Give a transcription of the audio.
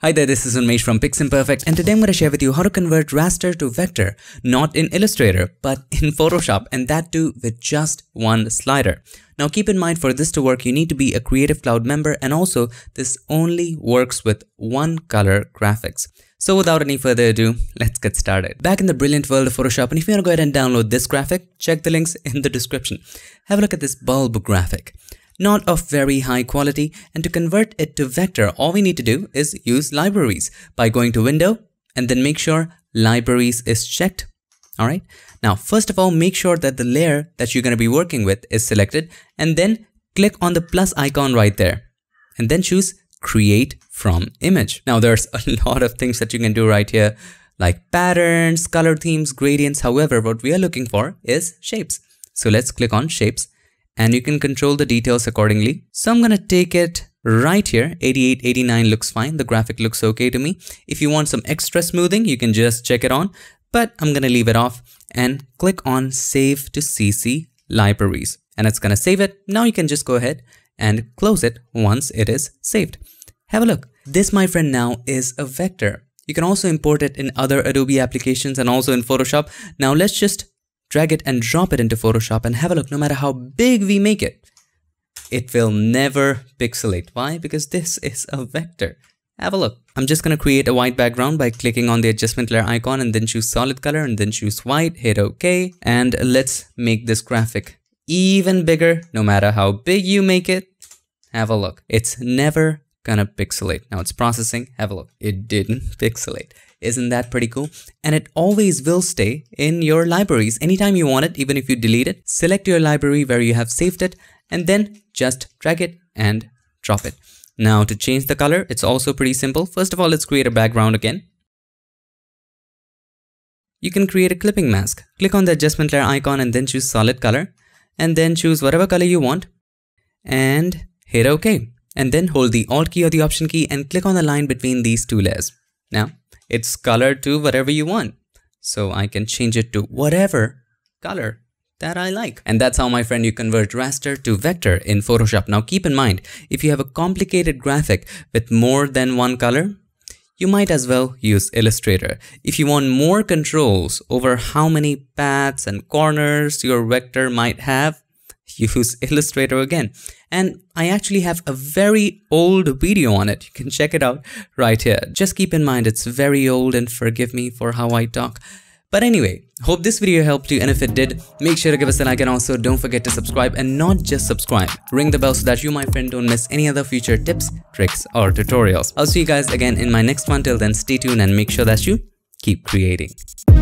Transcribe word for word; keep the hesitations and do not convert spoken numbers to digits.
Hi there, this is Unmesh from PiXimperfect, and today I'm going to share with you how to convert raster to vector, not in Illustrator, but in Photoshop, and that too with just one slider. Now keep in mind, for this to work, you need to be a Creative Cloud member, and also this only works with one color graphics. So without any further ado, let's get started. Back in the brilliant world of Photoshop, and if you want to go ahead and download this graphic, check the links in the description. Have a look at this bulb graphic. Not of very high quality, and to convert it to vector, all we need to do is use libraries by going to Window and then make sure libraries is checked. Alright, now first of all, make sure that the layer that you're going to be working with is selected, and then click on the plus icon right there and then choose create from image. Now there's a lot of things that you can do right here, like patterns, color themes, gradients. However, what we are looking for is shapes. So let's click on shapes, and you can control the details accordingly. So I'm gonna take it right here. eighty-eight, eighty-nine looks fine. The graphic looks okay to me. If you want some extra smoothing, you can just check it on, but I'm gonna leave it off and click on Save to C C Libraries, and it's gonna save it. Now you can just go ahead and close it once it is saved. Have a look. This, my friend, now is a vector. You can also import it in other Adobe applications and also in Photoshop. Now let's just drag it and drop it into Photoshop and have a look. No matter how big we make it, it will never pixelate. Why? Because this is a vector. Have a look. I'm just going to create a white background by clicking on the adjustment layer icon and then choose solid color and then choose white, hit OK. And let's make this graphic even bigger. No matter how big you make it, have a look. It's never gonna pixelate. Now it's processing. Have a look. It didn't pixelate. Isn't that pretty cool? And it always will stay in your libraries anytime you want it. Even if you delete it, select your library where you have saved it and then just drag it and drop it. Now to change the color, it's also pretty simple. First of all, let's create a background again. You can create a clipping mask. Click on the adjustment layer icon and then choose solid color and then choose whatever color you want and hit OK. And then hold the Alt key or the Option key and click on the line between these two layers. Now it's colored to whatever you want. So I can change it to whatever color that I like. And that's how, my friend, you convert raster to vector in Photoshop. Now keep in mind, if you have a complicated graphic with more than one color, you might as well use Illustrator. If you want more controls over how many paths and corners your vector might have, use Illustrator again. And I actually have a very old video on it. You can check it out right here. Just keep in mind it's very old and forgive me for how I talk. But anyway, hope this video helped you, and if it did, make sure to give us a like, and also don't forget to subscribe, and not just subscribe. Ring the bell so that you, my friend, don't miss any other future tips, tricks or tutorials. I'll see you guys again in my next one. Till then, stay tuned and make sure that you keep creating.